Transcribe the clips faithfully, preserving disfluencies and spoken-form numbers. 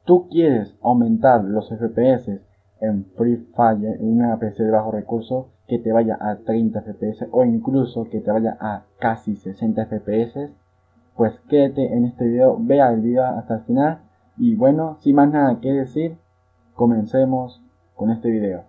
tú quieres aumentar los F P S en Free Fire, en una P C de bajo recurso, que te vaya a treinta F P S o incluso que te vaya a casi sesenta F P S, pues quédate en este video, vea el video hasta el final. Y bueno, sin más nada que decir, comencemos con este video.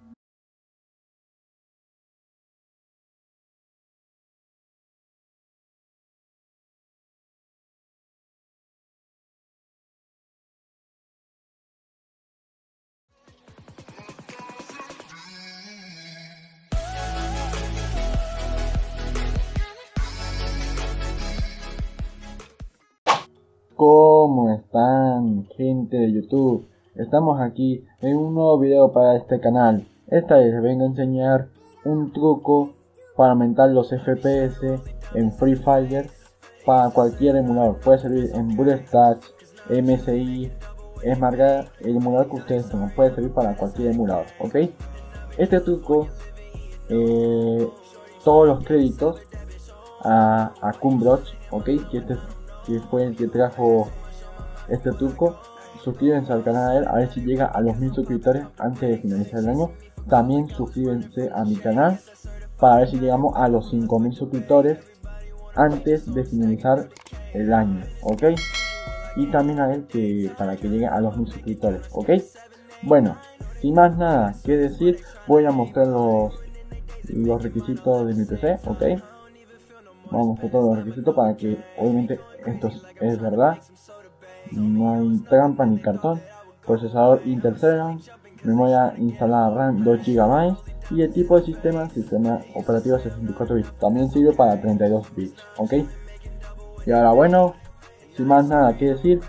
¿Cómo están, gente de YouTube? Estamos aquí en un nuevo video para este canal. Esta vez les vengo a enseñar un truco para aumentar los F P S en Free Fire para cualquier emulador. Puede servir en BlueStacks, M S I, Smartgard, el emulador que ustedes tengan. Puede servir para cualquier emulador, ¿ok? Este truco, eh, todos los créditos a, a Cumbrox, ¿ok? Que este que fue el que trajo este truco. Suscríbanse al canal de él, a ver si llega a los mil suscriptores antes de finalizar el año. También suscríbanse a mi canal para ver si llegamos a los cinco mil suscriptores antes de finalizar el año, ok. Y también a él que para que llegue a los mil suscriptores, ok. Bueno, sin más nada que decir, voy a mostrar los, los requisitos de mi P C, ok. Vamos a mostrar todos los requisitos para que obviamente esto es verdad, no hay trampa ni cartón. Procesador Intel Celeron, memoria instalada RAM dos gigabytes y el tipo de sistema, sistema operativo sesenta y cuatro bits, también sirve para treinta y dos bits, ok. Y ahora bueno, sin más nada que decir,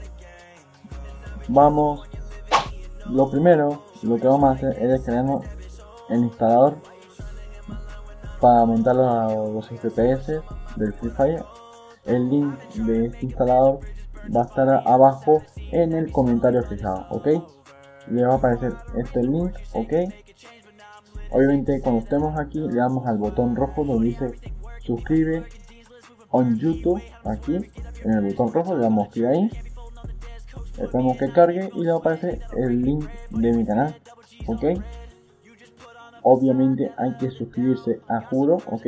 vamos, lo primero, lo que vamos a hacer es descargarnos el instalador para aumentar los F P S del Free Fire. El link de este instalador va a estar abajo en el comentario fijado, ok. Le va a aparecer este link, ok. Obviamente cuando estemos aquí le damos al botón rojo donde dice suscribe on YouTube, aquí en el botón rojo le damos clic ahí, esperamos que cargue y le va a aparecer el link de mi canal, ok. Obviamente hay que suscribirse a juro, ok.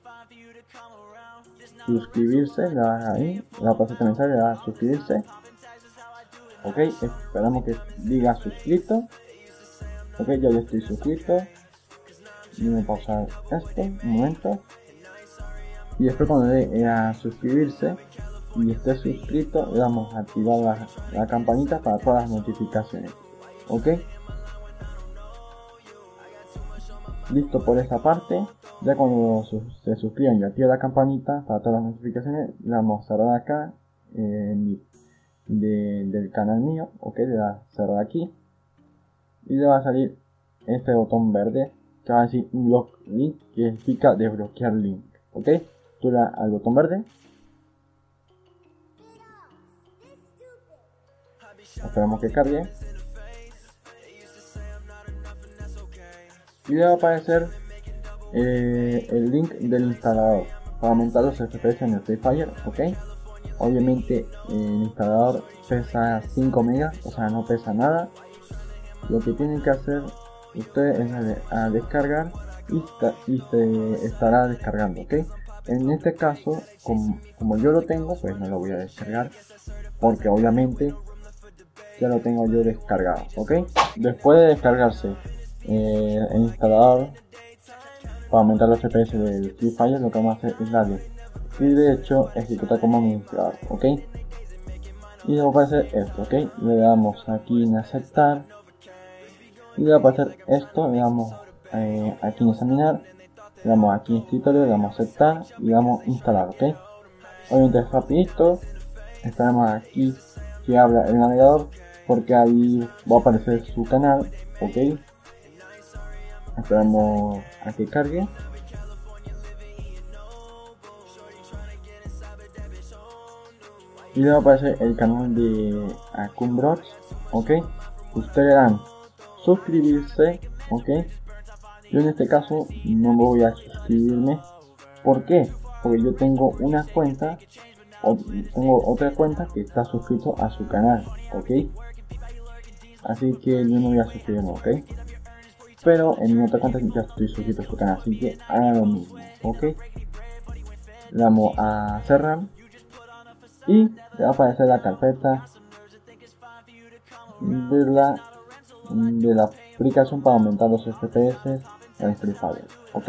Suscribirse, le das ahí, le va a pasar este mensaje, le das a suscribirse, ok. Esperamos que diga suscrito, ok. Ya yo estoy suscrito. Voy a pausar esto un momento y después cuando le dé a suscribirse y esté suscrito le damos a activar la, la campanita para todas las notificaciones, ok. Listo por esa parte. Ya cuando se suscriban y activen la campanita para todas las notificaciones, le damos a cerrar acá eh, de, del canal mío, ok. Le da cerrar aquí y le va a salir este botón verde que va a decir Unlock Link, que significa desbloquear link, ok. Tú le das al botón verde, esperamos que cargue y le va a aparecer eh, el link del instalador para aumentar los F P S en el Free Fire, ok. Obviamente eh, el instalador pesa cinco megas, o sea no pesa nada. Lo que tienen que hacer ustedes es a, a descargar y, y se estará descargando, ok. En este caso como, como yo lo tengo, pues no lo voy a descargar porque obviamente ya lo tengo yo descargado, ok. Después de descargarse Eh, el instalador para aumentar los F P S del Free Fire, lo que vamos a hacer es darle y de hecho ejecutar como administrador, ok. Y le va a aparecer esto, ok. Le damos aquí en aceptar y le va a aparecer esto, le damos eh, aquí en examinar, le damos aquí en escritorio, le damos aceptar y le damos instalar, ok. Obviamente es rapidito, esperamos aquí que abra el navegador porque ahí va a aparecer su canal, ok. Esperamos a que cargue y le va a aparecer el canal de Cumbrox, ok. Ustedes le dan suscribirse, ok. Yo en este caso no voy a suscribirme, ¿por qué? Porque yo tengo una cuenta o, tengo otra cuenta que está suscrito a su canal, ok. Así que yo no voy a suscribirme, ok. Pero en mi otra cuenta ya estoy suscrito a su canal, así que hagan lo mismo, ok. Le damos a cerrar y le va a aparecer la carpeta de la, de la aplicación para aumentar los F P S en Free Fire, ok.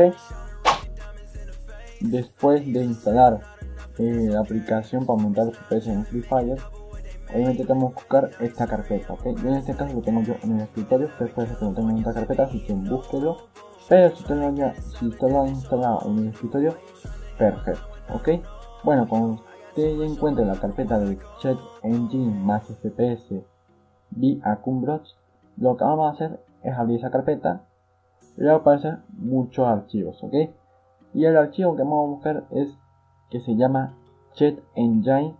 Después de instalar eh, la aplicación para aumentar los F P S en Free Fire, obviamente tenemos que buscar esta carpeta, ok. Yo en este caso lo tengo yo en el escritorio, ustedes pueden ser que lo tengan en esta carpeta, así que búsquelo. Pero si usted lo, ya, si usted lo ha instalado en el escritorio, perfecto, ok. Bueno, cuando usted ya encuentre la carpeta del Cheat Engine más F P S vía Cumbrox, lo que vamos a hacer es abrir esa carpeta y le va a aparecer muchos archivos, ok. Y el archivo que vamos a buscar es que se llama Cheat Engine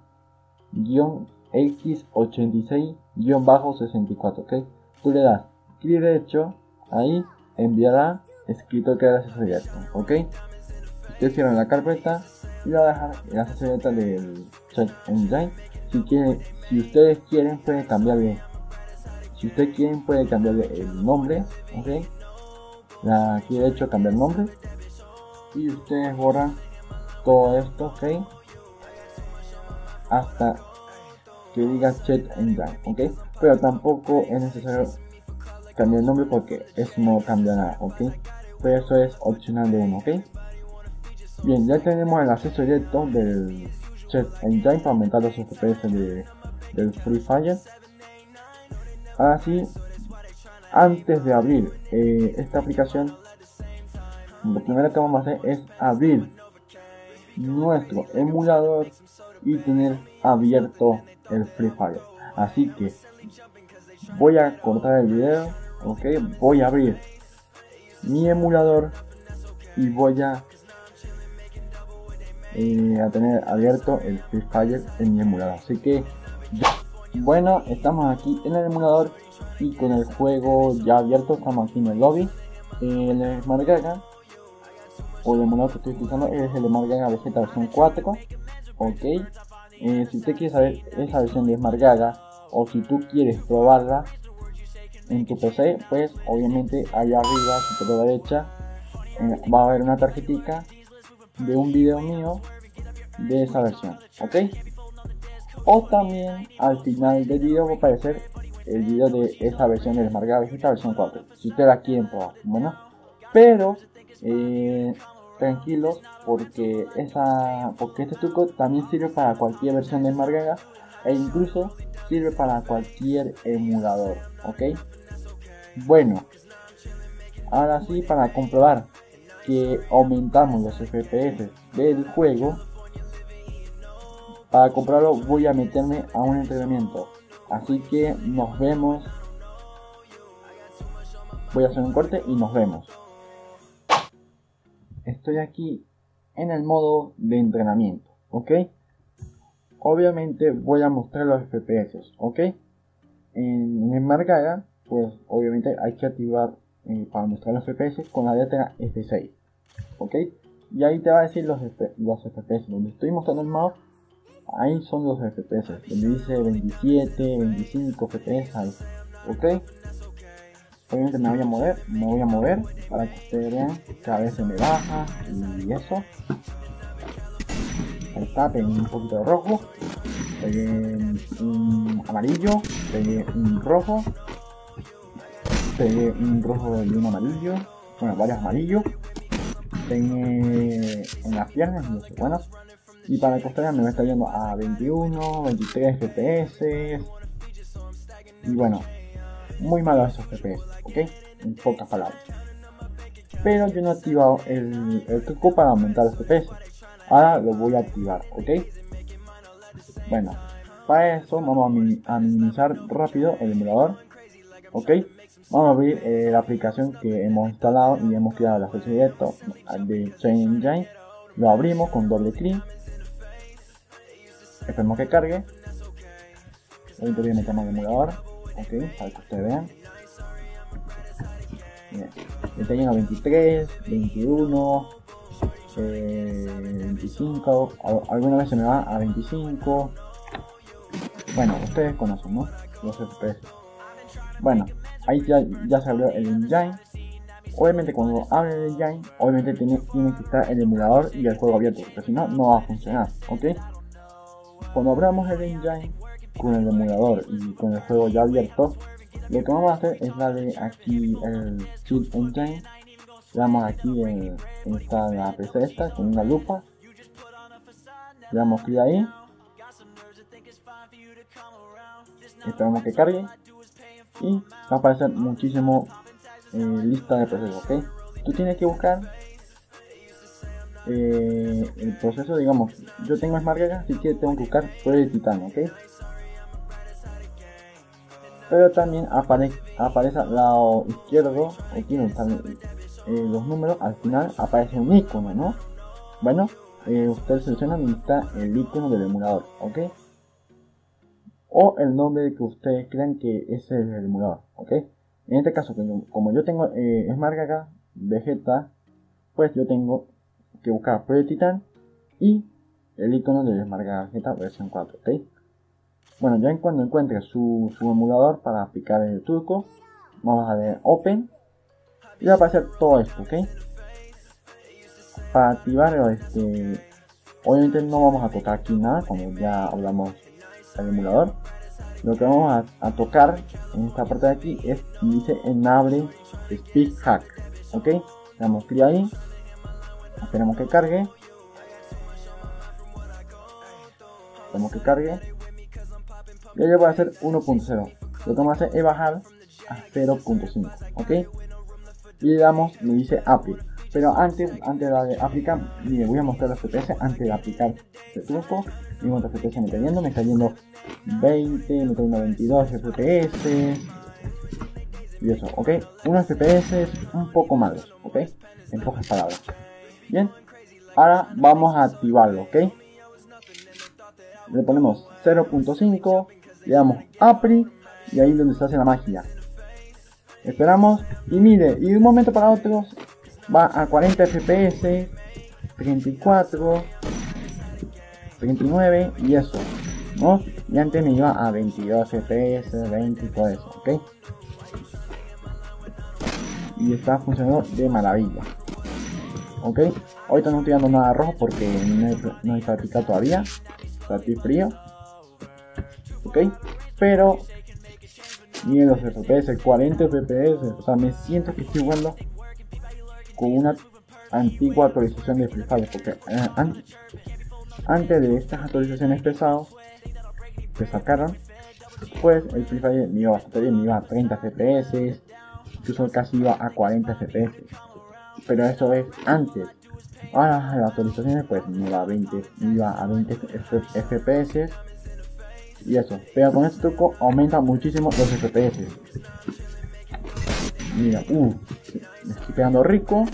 X ochenta y seis sesenta y cuatro, ok. Tú le das clic derecho, ahí enviará escrito que era acceso directo, ok. Usted cierra la carpeta y le va a dejar el acceso directo del Cheat Engine. Si quiere, si ustedes quieren pueden cambiarle, si ustedes quieren pueden cambiarle el nombre, ok. La aquí derecho cambiar nombre y ustedes borran todo esto, ok, hasta que diga Cheat Engine, ok. Pero tampoco es necesario cambiar el nombre porque eso no cambia nada, ok. Pero eso es opcional de uno, ok. Bien, ya tenemos el acceso directo del Cheat Engine para aumentar los F P S de, del Free Fire. Ahora sí, antes de abrir eh, esta aplicación, lo primero que vamos a hacer es abrir nuestro emulador y tener abierto el Free Fire. Así que voy a cortar el video, ok, voy a abrir mi emulador y voy a, eh, a tener abierto el Free Fire en mi emulador. Así que bueno, estamos aquí en el emulador y con el juego ya abierto. Estamos aquí en el lobby. El Smart Gaga o el emulador que estoy utilizando es el Smart Gaga Vegeta versión cuatro, ok. Eh, si usted quiere saber esa versión de Smart Gaga o si tú quieres probarla en tu P C, pues obviamente allá arriba superior derecha eh, va a haber una tarjetita de un video mío de esa versión, ok. O también al final del video va a aparecer el video de esa versión del Smart Gaga Vegeta versión cuatro, si ustedes la quieren probar. Bueno, pero eh, tranquilos, porque esa porque este truco también sirve para cualquier versión de Smart Gaga e incluso sirve para cualquier emulador, ok. Bueno, ahora sí, para comprobar que aumentamos los F P S del juego, para comprobarlo voy a meterme a un entrenamiento, así que nos vemos. Voy a hacer un corte y nos vemos. Estoy aquí en el modo de entrenamiento, ok. Obviamente voy a mostrar los F P S, ok. En el Smart Gaga, pues obviamente hay que activar eh, para mostrar los F P S con la letra F seis, ok. Y ahí te va a decir los, los F P S. Donde estoy mostrando el mouse, ahí son los F P S. Donde dice veintisiete, veinticinco F P S ahí, ok. Obviamente me voy a mover, me voy a mover para que ustedes vean que a veces me baja y eso. Ahí está, pegué un poquito de rojo, pegué un amarillo, pegué un rojo, pegué un rojo y un amarillo, bueno, varios amarillos, pegué en las piernas y eso, bueno. Y para que ustedes me va a estar yendo a veintiuno, veintitrés F P S. Y bueno, muy malo esos F P S, ok, en pocas palabras. Pero yo no he activado el, el truco para aumentar los F P S. Ahora lo voy a activar, ok. Bueno, para eso vamos a, min a minimizar rápido el emulador, ok. Vamos a abrir eh, la aplicación que hemos instalado y hemos creado el acceso directo de Cheat Engine. Lo abrimos con doble clic. Esperemos que cargue. Ahorita voy a meter más el emulador, ok, para que ustedes vean. Bien, está lleno veintitrés, veintiuno, eh, veinticinco, alguna vez se me va a veinticinco. Bueno, ustedes conocen, ¿no? Los F P S. Bueno, ahí ya, ya se abrió el engine. Obviamente cuando abre el engine, obviamente tiene, tiene que estar el emulador y el juego abierto, porque si no, no va a funcionar, ¿ok? Cuando abramos el engine con el emulador y con el juego ya abierto, lo que vamos a hacer es darle aquí el Cheat Engine. Le damos aquí en, en esta, la P C esta con una lupa. Le damos clic ahí. Esperamos que cargue. Y va a aparecer muchísimo eh, lista de procesos, ¿ok? Tú tienes que buscar eh, el proceso, digamos, yo tengo Smart Gaga, así que tengo que buscar Project Titan, ¿ok? Pero también apare aparece al lado izquierdo, aquí donde están eh, los números, al final aparece un icono, ¿no? Bueno, eh, ustedes seleccionan donde está el icono del emulador, ¿ok? O el nombre que ustedes crean que es el emulador, ¿ok? En este caso, como yo tengo eh, Smart Gaga Vegeta, pues yo tengo que buscar Project Titan y el icono de Smart Gaga Vegeta versión cuatro, ¿ok? Bueno, ya en cuando encuentre su, su emulador para aplicar el truco, vamos a dar Open y va a aparecer todo esto, ¿ok? Para activar, este, obviamente no vamos a tocar aquí nada, como ya hablamos del emulador. Lo que vamos a, a tocar en esta parte de aquí es, dice Enable Speed Hack, ¿ok? Le damos clic ahí, esperamos que cargue, esperamos que cargue. Y ahí va a ser uno punto cero. Lo que vamos a hacer es bajar a cero punto cinco, ¿ok? Y le damos, me dice Apply. Pero antes, antes de aplicar, mire, voy a mostrar los F P S antes de aplicar este truco. Miren cuántos F P S me está yendo, me está yendo veinte, me está yendo veintidós F P S. Y eso, ¿ok? Unos F P S un poco malos, ¿ok? En pocas palabras. Bien, ahora vamos a activarlo, ¿ok? Le ponemos cero punto cinco, le damos Apply y ahí es donde se hace la magia. Esperamos y mire, y de un momento para otro va a cuarenta F P S, treinta y cuatro, treinta y nueve y eso, ¿no? Y antes me iba a veintidós F P S, veinte y todo eso, ¿ok? Y está funcionando de maravilla, ¿ok? Ahorita no estoy dando nada rojo porque no he, no he practicado todavía, está aquí frío, ¿ok? Pero miren los F P S, cuarenta F P S, o sea, me siento que estoy jugando con una antigua actualización de Free Fire, porque eh, an antes de estas actualizaciones pesadas que sacaron, pues el Free Fire me iba bastante bien, me iba a treinta F P S, incluso casi iba a cuarenta F P S, pero eso es antes. Ahora las actualizaciones pues me iba a veinte, me iba a veinte F P S y eso, pero con este truco aumenta muchísimo los F P S. Mira, uh, me estoy quedando rico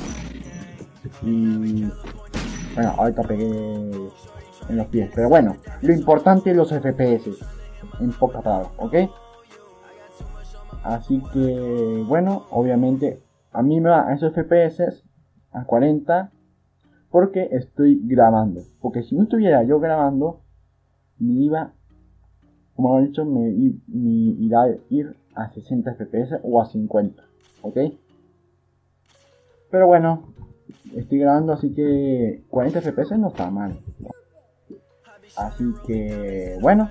y bueno, ahorita pegué en los pies, pero bueno, lo importante es los F P S, en pocas palabras, ¿ok? Así que bueno, obviamente a mí me va a esos F P S a cuarenta porque estoy grabando, porque si no estuviera yo grabando me iba, como he dicho, me, me irá a ir a sesenta F P S o a cincuenta, ¿ok? Pero bueno, estoy grabando, así que cuarenta F P S no está mal. Así que bueno,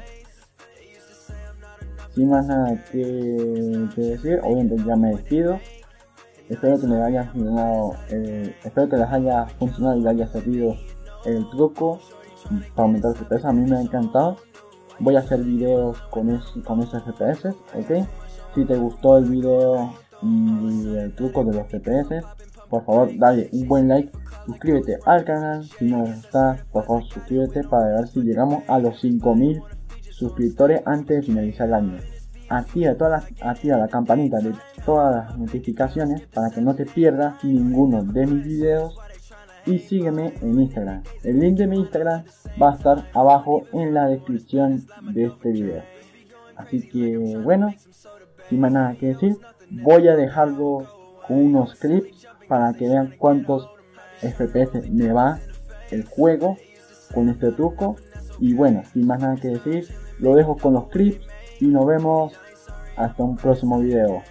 sin más nada que, que decir, obviamente ya me despido. Espero que les haya funcionado, eh, espero que les haya funcionado y les haya servido el truco para aumentar F P S. A mí me ha encantado. Voy a hacer videos con, es, con esos F P S, ¿ok? Si te gustó el video y el truco de los F P S, por favor dale un buen like, suscríbete al canal, si no estás, por favor suscríbete para ver si llegamos a los cinco mil suscriptores antes de finalizar el año. Activa, todas las, activa la campanita de todas las notificaciones para que no te pierdas ninguno de mis videos y sígueme en Instagram. El link de mi Instagram va a estar abajo en la descripción de este video. Así que bueno, sin más nada que decir, voy a dejarlo con unos clips para que vean cuántos F P S me va el juego con este truco. Y bueno, sin más nada que decir, lo dejo con los clips y nos vemos hasta un próximo video.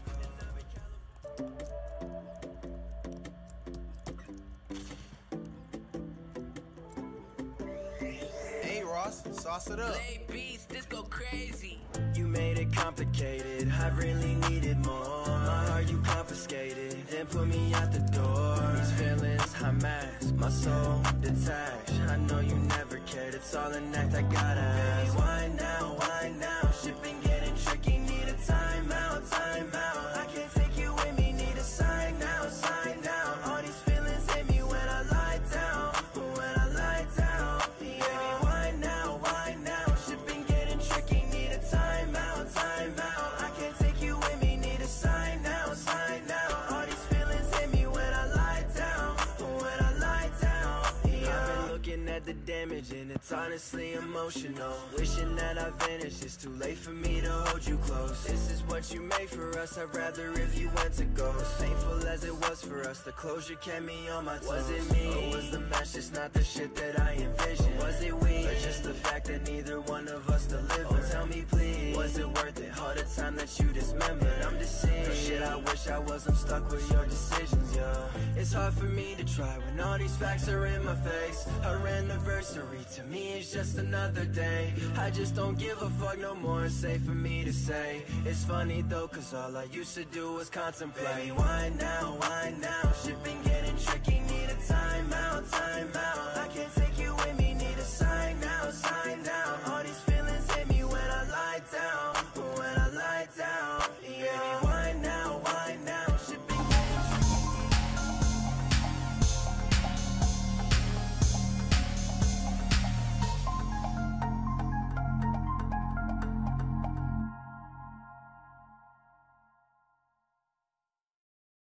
Hey Ross, sauce it up. Lay beats, this go crazy. You made it complicated, I really needed more. My heart you confiscated, then put me out the door. These feelings I mask, my soul detached. I know you never cared, it's all an act, I gotta ask. Baby, why now, why now? Shit been getting tricky, need a timeout, timeout. I can't take you with me, need a sign now, sign now. All these feelings hit me when I lie down, when I lie down. Yeah. Baby, why now, why now? Shit been getting tricky, need a timeout, timeout. I can't take you with me, need a sign now, sign now. All these feelings hit me when I lie down, when I lie down. Yeah. I've been looking at the damage and it's honestly emotional. Wishing that I vanished, it's too late for me to hold you close. This is what you made for us, I'd rather if you went to ghost. Painful as it was for us, the closure kept me on my toes. Was it me, or was the match just not the shit that I envisioned? Was it we, or just the fact that neither one of us delivered? Oh, tell me please, was it worth it? All the time that you dismembered, I'm deceived. Shit, I wish I wasn't stuck with your decisions, yeah. It's hard for me to try when all these facts are in my face. Our anniversary to me is just another day. I just don't give a fuck no more, it's safe for me to say. It's funny though, cause all I used to do was contemplate. Baby, why now, why now? Shit been getting tricky, need a timeout, timeout. I can't